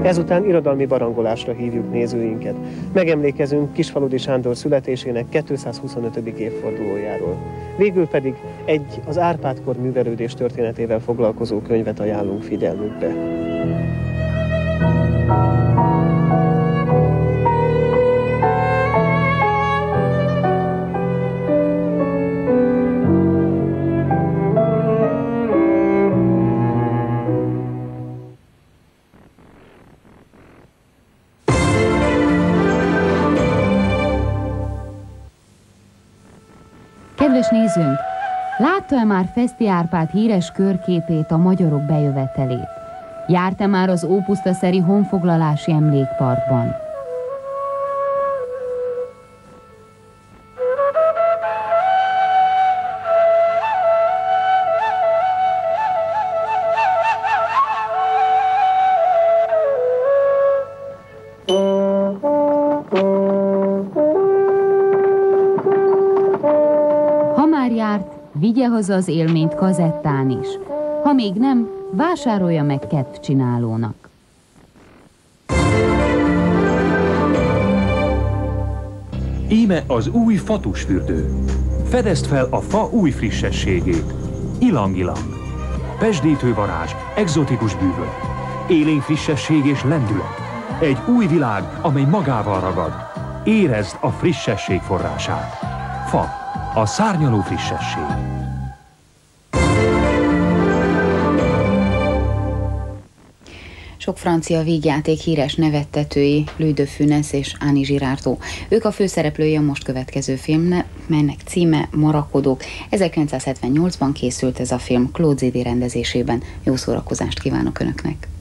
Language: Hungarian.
Ezután irodalmi barangolásra hívjuk nézőinket. Megemlékezünk Kisfaludy Sándor születésének 225. évfordulójáról. Végül pedig egy az Árpád-kor művelődés történetével foglalkozó könyvet ajánlunk figyelmükbe. Kedves nézőnk, látta-e már Feszti Árpád híres körképét, a magyarok bejövetelét? Járt-e már az ópusztaszeri honfoglalási emlékparkban? Vigye haza az élményt kazettán is. Ha még nem, vásárolja meg kedvcsinálónak. Íme az új fatusfürdő. Fedezd fel a fa új frissességét. Ilang-ilang. Pesdítő varázs, egzotikus bűvöl. Élénk frissesség és lendület. Egy új világ, amely magával ragad. Érezd a frissesség forrását. Fa. A szárnyaló frissesség. Sok francia vígjáték híres nevettetői, Louis de Funès és Annie Girardot. Ők a főszereplői a most következő filmnek, melynek címe Marakodók. 1978-ban készült ez a film Claude Zidi rendezésében. Jó szórakozást kívánok Önöknek!